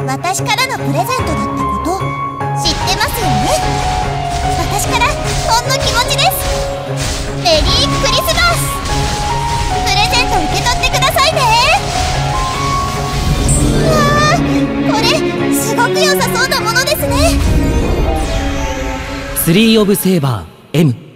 私からのプレゼントだってこと知ってますよね。私からほんの気持ちです。メリークリスマス。プレゼント受け取ってくださいね。うわー、これすごく良さそうなものですね。 3オブセーバー M